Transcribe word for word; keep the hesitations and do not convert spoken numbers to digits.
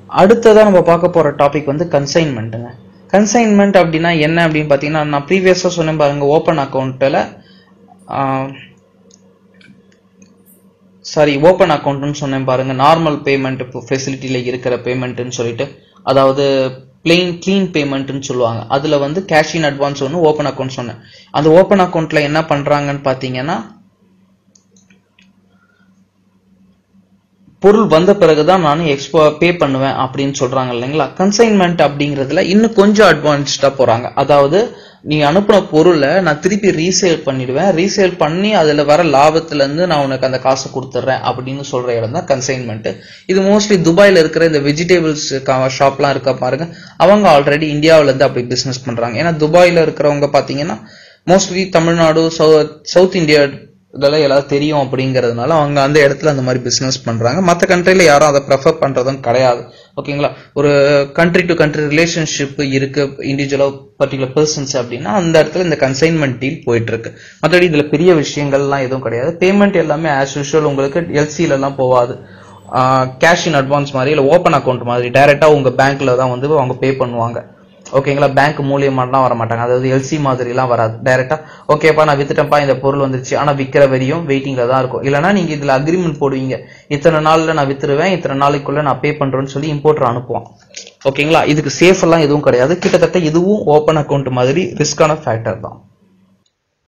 அடுத்ததா நம்ம பார்க்க போற டாபிக் வந்து கன்சைன்மெண்ட்டுங்க. கன்சைன்மெண்ட் அப்படின்னா என்ன அப்படின்னு பார்த்தீங்கன்னா, நான் ப்ரீவியஸாக சொன்னேன் பாருங்க, ஓப்பன் அக்கௌண்ட்டில் சாரி ஓப்பன் அக்கௌண்ட்னு சொன்னேன் பாருங்க, நார்மல் பேமெண்ட் ஃபெசிலிட்டியில் இருக்கிற பேமெண்ட்னு சொல்லிட்டு, அதாவது பிளெயின் கிளீன் பேமெண்ட்னு சொல்லுவாங்க. அதில் வந்து கேஷ் இன் அட்வான்ஸ் ஒன்று, ஓப்பன் அக்கௌண்ட் சொன்னேன். அந்த ஓப்பன் அக்கௌண்ட்டில் என்ன பண்ணுறாங்கன்னு பார்த்தீங்கன்னா, பொருள் வந்த பிறகுதான் நான் எக்ஸ்போ பே பண்ணுவேன் அப்படின்னு சொல்றாங்க இல்லைங்களா. கன்சைன்மெண்ட் அப்படிங்கிறதுல இன்னும் கொஞ்சம் அட்வான்ஸ்டா போறாங்க. அதாவது நீ அனுப்புன பொருளை நான் திருப்பி ரீசேல் பண்ணிடுவேன், ரீசேல் பண்ணி அதுல வர லாபத்துல இருந்து நான் உனக்கு அந்த காசை கொடுத்துட்றேன் அப்படின்னு சொல்ற இடம் தான் கன்சைன்மெண்ட். இது மோஸ்ட்லி துபாயில இருக்கிற இந்த வெஜிடபிள்ஸ் ஷாப்லாம் இருக்க பாருங்க, அவங்க ஆல்ரெடி இந்தியாவில இருந்து அப்படி பிசினஸ் பண்றாங்க. ஏன்னா துபாயில இருக்கிறவங்க பாத்தீங்கன்னா மோஸ்ட்லி தமிழ்நாடு, சவுத் இந்தியா இதெல்லாம் எல்லாரும் தெரியும் அப்படிங்கிறதுனால அவங்க அந்த இடத்துல அந்த மாதிரி பிசினஸ் பண்றாங்க. மற்ற கண்ட்ரில யாரும் அதை ப்ரெஃபர் பண்றதும் கிடையாது. ஓகேங்களா. ஒரு கண்ட்ரி டு கண்ட்ரி ரிலேஷன்ஷிப் இருக்கு இண்டிவிஜுவலா பர்டிகுலர் பர்சன்ஸ் அப்படின்னா அந்த இடத்துல இந்த கன்சைன்மெண்ட் டீல் போயிட்டு இருக்கு. மற்றபடி இதுல பெரிய விஷயங்கள்லாம் எதுவும் கிடையாது. பேமெண்ட் எல்லாமே ஆஸ் யூஷுவல் உங்களுக்கு எல்சில எல்லாம் போவாது. கேஷ் இன் அட்வான்ஸ் மாதிரி இல்லை ஓப்பன் அக்கௌண்ட் மாதிரி டைரக்டா உங்க பேங்க்ல தான் வந்து அவங்க பே பண்ணுவாங்க. ஓகேங்களா. பேங்க் மூலியமாலாம் வர மாட்டாங்க. அதாவது எல்சி மாதிரி எல்லாம் வராது. டைரக்டா ஓகேப்பா நான் வித்துட்டேன்ப்பா, இந்த பொருள் வந்துருச்சு, ஆனா விற்கிற வரையும் வெயிட்டிங்ல தான் இருக்கும். இல்லைன்னா நீங்க இதுல அக்ரிமெண்ட் போடுவீங்க, இத்தனை நாள்ல நான் வித்துருவேன், இத்தனை நாளைக்குள்ள நான் பே பண்றேன்னு சொல்லி இம்போர்ட்டர் அனுப்புவான். ஓகேங்களா. இதுக்கு சேஃப் எல்லாம் எதுவும் கிடையாது. கிட்டத்தட்ட இதுவும் ஓப்பன் அக்கௌண்ட் மாதிரி ரிஸ்கான ஃபேக்டர் தான்.